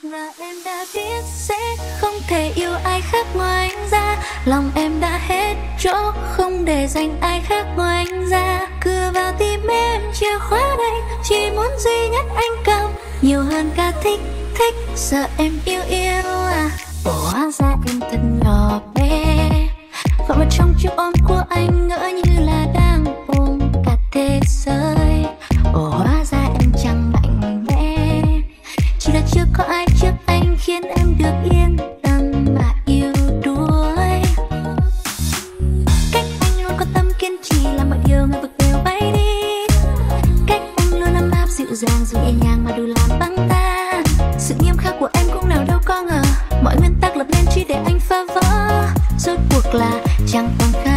Và em đã biết sẽ không thể yêu ai khác ngoài anh ra. Lòng em đã hết chỗ không để dành ai khác ngoài anh ra. Cửa vào tim em chìa khóa đây, chỉ muốn duy nhất anh cầm. Nhiều hơn cả thích, thích, sợ em yêu à. Ồ hóa ra em thật nhỏ bé, gọi vào trong chiếc ôm của anh ngỡ như là đang ôm cả thế giới. Ồ hóa ra em chẳng mạnh mẽ, chỉ là chưa có ai trước anh khiến em được yên tâm mà yêu đuối. Cách anh luôn có tâm kiên trì làm mọi điều người vực đều bay đi. Cách anh luôn ấm áp dịu dàng dù nhẹ nhàng mà đủ làm băng tan. Sự nghiêm khắc của em cũng nào đâu có ngờ, mọi nguyên tắc lập nên chỉ để anh phá vỡ. Rốt cuộc là chẳng còn khác